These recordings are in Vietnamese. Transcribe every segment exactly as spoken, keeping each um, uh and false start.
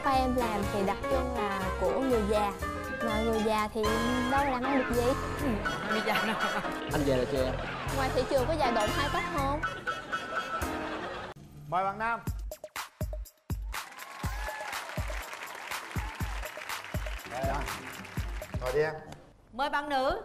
khoa em làm thì đặc trưng là của người già, mà người già thì đâu làm ăn được gì. Ừ, người già nào? Anh về rồi chưa em? Ngoài thị trường có già độn hai tốt không? Mời bạn nam. Rồi, ngồi đi em. Mời bạn nữ.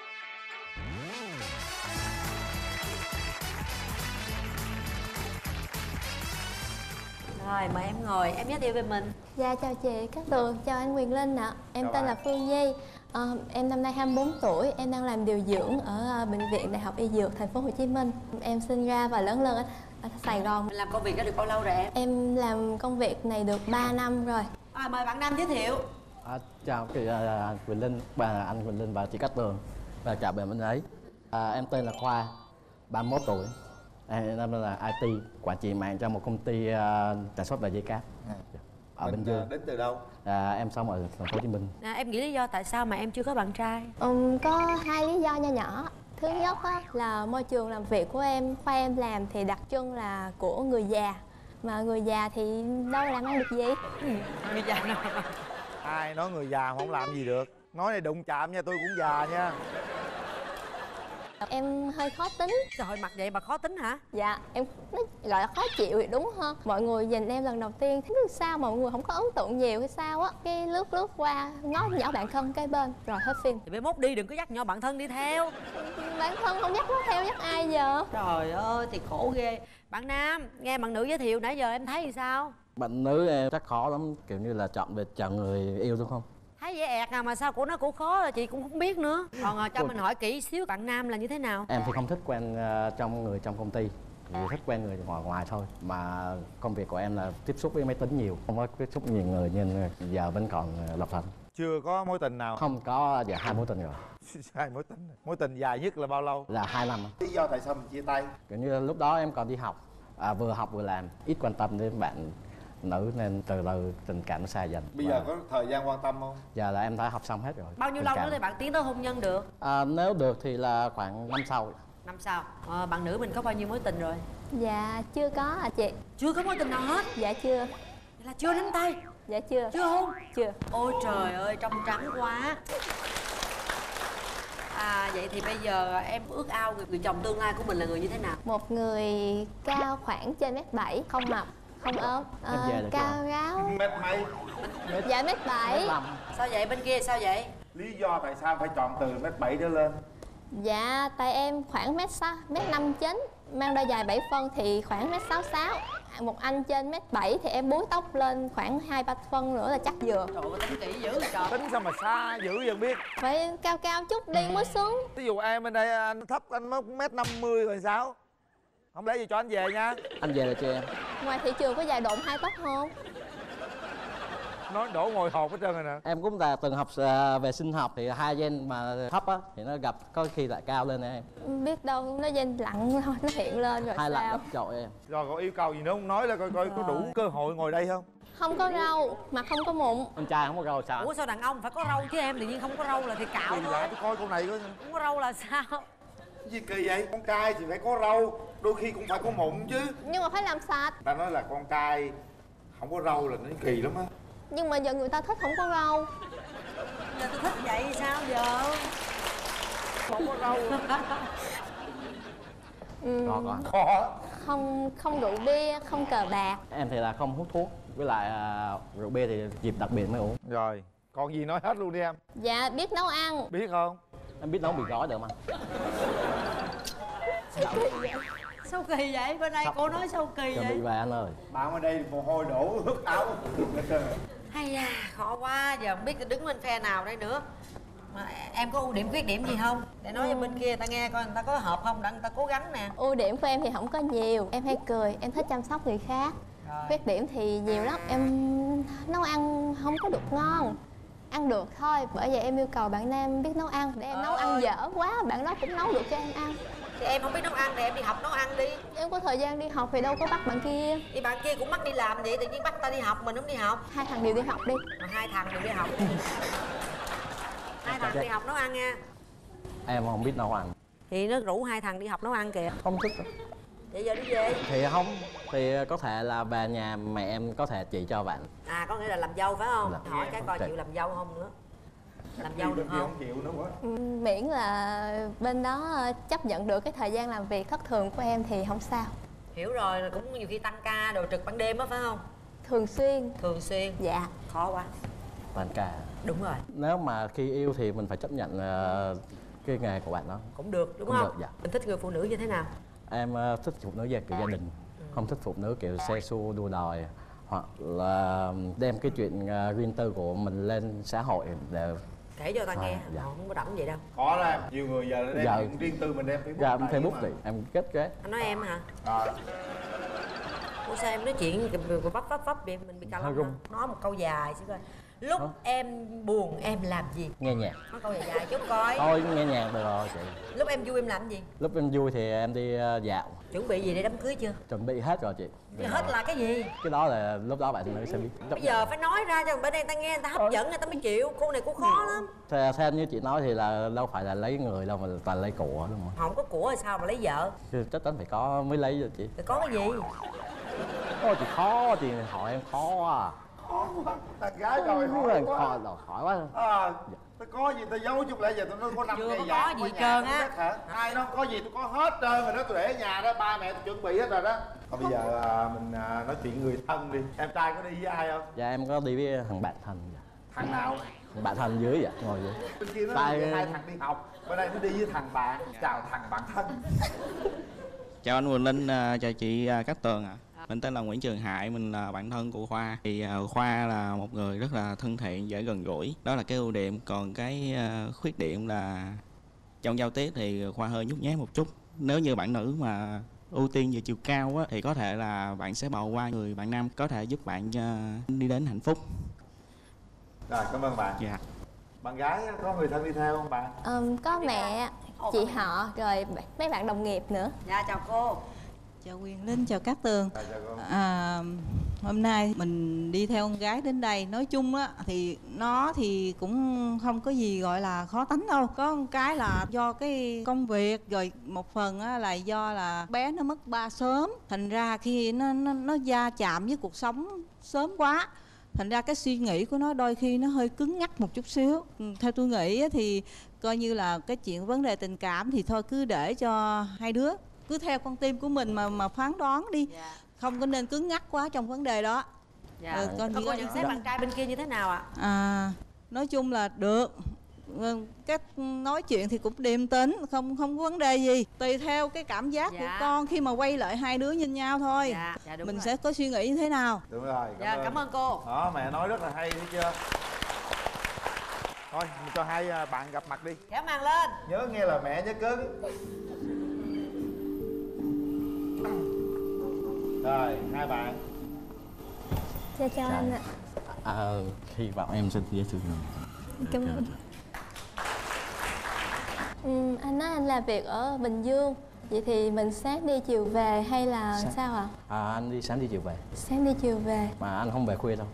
Rồi, mời em ngồi, em giới thiệu về mình. Dạ, chào chị Cát Tường, chào anh Quyền Linh ạ. Em Chào tên bạn. là Phương Nhi. à, Em năm nay hai mươi bốn tuổi, em đang làm điều dưỡng ở Bệnh viện Đại học Y Dược Thành phố Hồ Chí Minh. Em sinh ra và lớn lên ở, ở Sài Gòn. Mình làm công việc đó được bao lâu rồi em? Em làm công việc này được ba năm rồi. À, mời bạn nam giới thiệu. À, chào chị uh, Quỳnh Linh, bà anh Quỳnh Linh và chị Cát Tường và chào bạn mình ấy. À, em tên là Khoa, ba mươi mốt tuổi. Em năm nay là i tê, quản trị mạng cho một công ty uh, sản xuất và dây cáp ở Mình Bình Dương. đến từ đâu? À, em sống ở thành phố Hồ Chí Minh. À, em nghĩ lý do tại sao mà em chưa có bạn trai? Um, có hai lý do nho nhỏ. Thứ nhất á, là môi trường làm việc của em, khoa em làm thì đặc trưng là của người già, mà người già thì đâu làm ăn được gì. Ừ, người già nào? Ai nói người già không làm gì được. Nói này đụng chạm nha, tôi cũng già nha. Em hơi khó tính. Trời, mặt vậy mà khó tính hả? Dạ, em nói gọi là khó chịu thì đúng hơn. Mọi người nhìn em lần đầu tiên thấy sao mà mọi người không có ấn tượng nhiều hay sao á. Cái lướt lướt qua, ngó nhỏ bạn thân cái bên, rồi hết phim. Thì bé mốt đi đừng có dắt nhỏ bạn thân đi theo. Bạn thân không dắt nó theo, dắt ai giờ? Trời ơi, thì khổ ghê. Bạn nam, nghe bạn nữ giới thiệu nãy giờ em thấy thì sao? Bạn nữ em chắc khó lắm, kiểu như là chọn về chọn người yêu đúng không? Thấy dễ ẹt à, mà sao của nó cũng khó là chị cũng không biết nữa. Còn à, cho mình hỏi kỹ xíu, bạn nam là như thế nào? Em thì không thích quen uh, trong người trong công ty, chỉ thích quen người ngoài ngoài thôi. Mà công việc của em là tiếp xúc với máy tính nhiều, không có tiếp xúc nhiều người nên giờ vẫn còn uh, độc thân. Chưa có mối tình nào? Không có, giờ hai mối tình rồi. Hai mối tình. Mối tình dài nhất là bao lâu? Là hai năm. Lý do tại sao mình chia tay? Kiểu như lúc đó em còn đi học, à, vừa học vừa làm, ít quan tâm đến bạn nữ nên từ từ tình cảm nó xa dần. Bây giờ có thời gian quan tâm không? Giờ là em đã học xong hết rồi. Bao nhiêu Tình lâu cảm. nữa thì bạn tiến tới hôn nhân được? À, nếu được thì là khoảng năm sau. Năm sau. À, bạn nữ mình có bao nhiêu mối tình rồi? Dạ, chưa có à chị. Chưa có mối tình nào hết? Dạ chưa. Vậy là chưa đánh tay? Dạ chưa. Chưa hôn? Chưa. Ôi trời ơi, trong trắng quá. À, vậy thì bây giờ em ước ao người, người chồng tương lai của mình là người như thế nào? Một người cao khoảng trên mét bảy, không mập, không ốm, Em về được cao chưa? ráo. Mét mấy? Dạ mét bảy. Sao vậy, bên kia sao vậy? Lý do tại sao phải chọn từ mét bảy trở lên? Dạ, tại em khoảng mét sáu, mét năm chín, mang đôi giày bảy phân thì khoảng mét sáu sáu. Một anh trên mét bảy thì em búi tóc lên khoảng hai ba phân nữa là chắc vừa. Trời ơi, tính kỹ dữ vậy trời. Tính sao mà xa dữ vậy không biết? Phải cao cao chút đi mới sướng. Ví dụ em bên đây anh thấp, anh mới mét năm mươi rồi sao? Không lẽ gì cho anh về nha. Anh về rồi chưa em? Ngoài thị trường có giày độn hai tốt không? Nói đổ ngồi hộp hết trơn rồi nè. Em cũng là từng học uh, về sinh học thì hai gen mà thấp á thì nó gặp có khi lại cao lên em. Biết đâu nó gen lặng thôi, nó hiện lên rồi Hai sao? lần gấp trội em. Rồi còn yêu cầu gì nữa không nói là coi coi có đủ cơ hội ngồi đây không? Không có râu, mà không có mụn. Con trai không có râu sao? Ủa sao đàn ông phải có râu chứ em, tự nhiên không có râu là thì cạo Kỳ thôi. lạ, tôi coi câu này coi. Không có râu là sao? Gì kỳ vậy? Con trai thì phải có râu, đôi khi cũng phải có mụn chứ. Nhưng mà phải làm sạch. Ta nói là con trai không có râu là nó kỳ lắm á. Nhưng mà giờ người ta thích không có râu. Giờ tôi thích vậy thì sao giờ? Không có râu. Ừ, Có có. Khó. không không rượu bia, không cờ bạc. Em thì là không hút thuốc, với lại uh, rượu bia thì dịp đặc biệt mới uống. Rồi, còn gì nói hết luôn đi em. Dạ, biết nấu ăn. Biết không? Em biết nấu mì gói được mà. Sao kỳ vậy? Bên đây Sắp. cô nói sao kỳ Chuẩn bị vậy? về anh ơi. Bạn ở đây mồ hôi đổ ướt áo hết trơn rồi. Hay da, khó quá, giờ không biết đứng bên phe nào đây nữa. Mà em có ưu điểm khuyết điểm gì không? Để nói cho bên kia ta nghe coi người ta có hợp không, để người ta cố gắng nè. Ưu điểm của em thì không có nhiều. Em hay cười, em thích chăm sóc người khác. Rồi. Khuyết điểm thì nhiều lắm. Em nấu ăn không có được ngon. Ăn được thôi, bởi vậy em yêu cầu bạn nam biết nấu ăn. Để em nấu ăn dở quá, bạn đó cũng nấu được cho em ăn. Thì em không biết nấu ăn thì em đi học nấu ăn đi. Em có thời gian đi học thì đâu có bắt bạn kia. Thì bạn kia cũng bắt đi làm vậy, tự nhiên bắt ta đi học, mình không đi học. Hai thằng đều đi học đi. Mà hai thằng đều đi học. Hai thằng đi học nấu ăn nha. Em không biết nấu ăn. Thì nó rủ hai thằng đi học nấu ăn kìa. Không thích. Vậy giờ đi về. Thì không, thì có thể là về nhà mẹ em có thể chỉ cho bạn. À có nghĩa là làm dâu phải không? Dạ. Hỏi cái coi Ok. chịu làm dâu không nữa. Làm dâu được không? chịu nữa quá. Ừ, miễn là bên đó ờ, chấp nhận được cái thời gian làm việc thất thường của em thì không sao. Hiểu rồi, là cũng nhiều khi tăng ca đồ trực ban đêm á phải không? Thường xuyên. Thường xuyên. Dạ. Khó quá. Toàn cả. Đúng rồi. Nếu mà khi yêu thì mình phải chấp nhận ờ, cái nghề của bạn đó. Cũng được đúng Cũng không? được, dạ. Mình thích người phụ nữ như thế nào? Em ờ, thích phụ nữ gia kiểu gia đình, không thích phụ nữ kiểu xe xua đua đòi, hoặc là đem cái chuyện ờ, riêng tư của mình lên xã hội để Kể cho ta nghe. À, dạ. Họ không có rảnh vậy đâu. Khó ra nhiều người giờ đem Dạ. chuyện riêng tư mình đem Facebook. ra lại Facebook mà. thì em kết cái. Anh nói em hả? À, Ủa sao em nói chuyện vấp vấp vấp vậy? Mình bị cà Hơi lông run. hả? Nói một câu dài xin coi. Lúc em buồn em làm gì? Nghe nhạc. Nói câu dài dài chút coi. Thôi nghe nhạc được rồi chị. Lúc em vui em làm gì? Lúc em vui thì em đi ờ, dạo, Chuẩn bị gì để đám cưới chưa? chuẩn bị hết rồi chị. Hết là cái gì? Cái đó là lúc đó bạn mới sẽ biết. Bây giờ phải nói ra cho bên đây người ta nghe, người ta hấp dẫn người ta mới chịu. Cô này cô khó lắm. Theo, theo như chị nói thì là đâu phải là lấy người đâu mà toàn lấy của đúng không? Không có của thì sao mà lấy vợ? Chứ chắc chắn phải có mới lấy rồi chị. Thì có cái gì? Ôi chị khó, chị hỏi em khó à. khó quá. Thằng gái rồi Khó hỏi khó quá. đòi hỏi quá. À, tao có gì tao giấu chút lẽ giờ tao nói có năm Chưa ngày có dạ, gì ở hết nhà trơn tao á. biết hả? Ai nó có gì tôi có hết trơn rồi đó, tôi để ở nhà đó, ba mẹ tôi chuẩn bị hết rồi đó. Thôi bây giờ à, mình à, nói chuyện người thân đi. Em trai có đi với ai không? Dạ em có đi với thằng bạn thân. Thằng nào? Thằng bạn thân dưới vậy, ngồi dưới. Bên kia nó Tại- hai thằng đi học, bên đây nó đi với thằng bạn. Chào thằng bạn thân. Chào anh Quỳnh Linh, à, chào chị à, Cát Tường ạ. Mình tên là Nguyễn Trường Hải, mình là bạn thân của Khoa. Thì à, Khoa là một người rất là thân thiện, dễ gần gũi. Đó là cái ưu điểm, còn cái à, khuyết điểm là trong giao tiếp thì Khoa hơi nhút nhát một chút. Nếu như bạn nữ mà ưu tiên về chiều cao á, thì có thể là bạn sẽ bỏ qua người bạn nam có thể giúp bạn à, đi đến hạnh phúc. Rồi cảm ơn bạn. Dạ. Bạn gái có người thân đi theo không bạn? Ờm, có mẹ, chị họ, rồi mấy bạn đồng nghiệp nữa. Dạ chào cô. Chào Quyền Linh, chào Cát Tường. Rồi, chào cô. À, hôm nay mình đi theo con gái đến đây. Nói chung á thì nó thì cũng không có gì gọi là khó tánh đâu. Có một cái là do cái công việc, rồi một phần á là do là bé nó mất ba sớm. Thành ra khi nó nó nó va chạm với cuộc sống sớm quá, thành ra cái suy nghĩ của nó đôi khi nó hơi cứng nhắc một chút xíu. Ừ, theo tôi nghĩ á, thì coi như là cái chuyện vấn đề tình cảm thì thôi cứ để cho hai đứa cứ theo con tim của mình mà mà phán đoán đi. Dạ. Không có nên cứng nhắc quá trong vấn đề đó. Dạ. Ờ, con Cô chỉ có- nhận xét bạn trai bên kia như thế nào ạ? À, nói chung là được. Ừ, cách nói chuyện thì cũng điềm tĩnh, không không có vấn đề gì. Tùy theo cái cảm giác Dạ. của con khi mà quay lại hai đứa nhìn nhau thôi. Dạ, dạ đúng mình rồi. sẽ có suy nghĩ như thế nào. Đúng rồi, cảm Dạ ơn. cảm ơn cô. Đó, mẹ nói rất là hay thấy chưa? Thôi, mình cho hai à, bạn gặp mặt đi. Kéo màn lên. Nhớ nghe là mẹ nhớ cứng. Rồi, hai bạn. Chào chào anh ạ. À, hy vọng em sẽ dễ thương hơn. Cảm ơn. Ừm, anh nói anh làm việc ở Bình Dương. Vậy thì mình sáng đi chiều về hay là Sáng. sao ạ? À, anh đi sáng đi chiều về, Sáng đi chiều về. mà anh không về khuya đâu.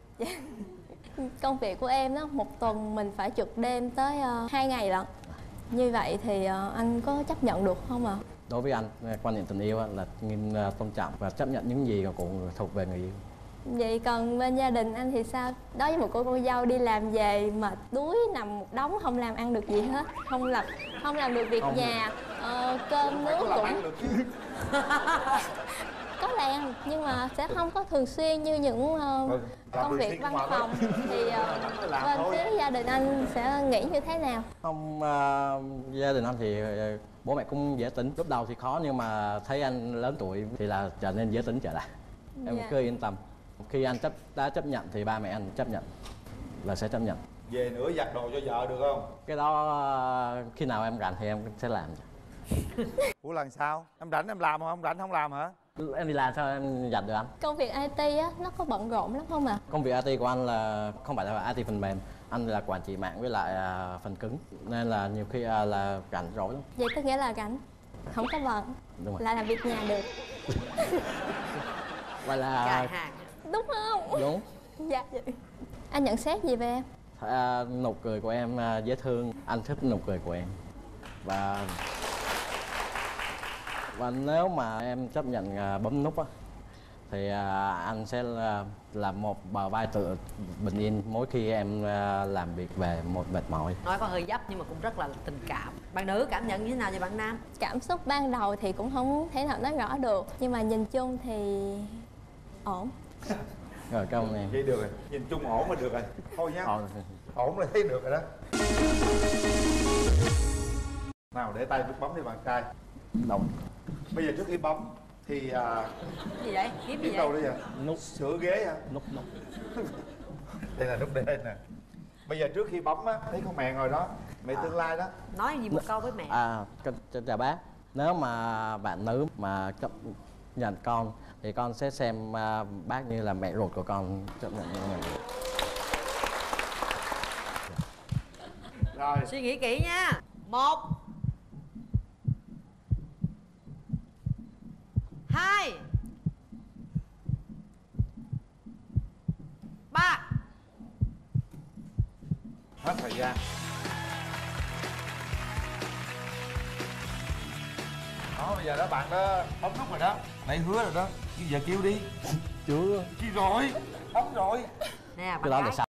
Công việc của em đó, một tuần mình phải trực đêm tới uh, hai ngày lận. Như vậy thì ờ, anh có chấp nhận được không ạ? Đối với anh, quan niệm tình yêu á, là nên à, tôn trọng và chấp nhận những gì cũng thuộc về người yêu. Vậy còn bên gia đình anh thì sao? Đối với một cô cô dâu đi làm về mệt đuối nằm một đống không làm ăn được gì hết, không làm không làm được việc Không. nhà, ờ, cơm nước Có làm cũng ăn được chứ. có làm nhưng mà sẽ không có thường xuyên như những ờ, Ừ, làm công thường việc xuyên văn cũng mệt phòng. lắm. Thì ờ, Làm bên thôi. phía gia đình anh sẽ nghĩ như thế nào? Không, à, gia đình anh thì à, bố mẹ cũng dễ tính. Lúc đầu thì khó nhưng mà thấy anh lớn tuổi thì là trở nên dễ tính trở lại. Em Dạ. cứ yên tâm. Khi anh chấp đã chấp nhận thì ba mẹ anh chấp nhận và sẽ chấp nhận. Về nữa giặt đồ cho vợ được không? Cái đó à, khi nào em rảnh thì em sẽ làm. Ủa lần sau? Em rảnh em làm không? Không rảnh không làm hả? Em đi làm sao em dành được anh? Công việc i tê á nó có bận rộn lắm không ạ? Công việc i tê của anh là không phải là i tê phần mềm, anh là quản trị mạng với lại à, phần cứng, nên là nhiều khi à, là rảnh rỗi lắm. Vậy tức nghĩa là rảnh, không có bận, Đúng rồi. là làm việc nhà được, Và là Dài hàng. đúng không? đúng. Dạ. Anh nhận xét gì về em? À, nụ cười của em à, dễ thương, anh thích nụ cười của em và Và nếu mà em chấp nhận à, bấm nút á thì à, anh sẽ là, là một bờ vai tự bình yên mỗi khi em à, làm việc về một mệt mỏi. Nói có hơi dấp nhưng mà cũng rất là tình cảm. Bạn nữ cảm nhận như thế nào về bạn nam? Cảm xúc ban đầu thì cũng không thể nào nói rõ được, nhưng mà nhìn chung thì ổn. Rồi cảm ơn em. Vậy được rồi, nhìn chung ổn mà được rồi. Thôi nhá. Ổn. Ổn là thấy được rồi đó. Nào để tay nút bấm đi bạn trai. Đồng. Bây giờ trước khi bấm thì à, Cái gì vậy? Kiếm gì biết đâu vậy? đấy vậy? Nút. Sửa ghế hả? Nút nút. Đây là nút đây nè. Bây giờ trước khi bấm á, thấy con mẹ ngồi đó, mẹ tương lai đó. Nói gì một câu với mẹ? À, chào, chào bác. Nếu mà bạn nữ mà chấp nhận con thì con sẽ xem à, bác như là mẹ ruột của con, chấp nhận như mình. Rồi. Suy nghĩ kỹ nha. Một, hai, ba. Hết thời gian. Đó, bây giờ đó bạn đó bấm nút rồi đó. Nãy hứa rồi đó. Bây giờ kêu đi. Chưa. Chi rồi? Bấm rồi. Nè, bạn Cái đó là gái. sao?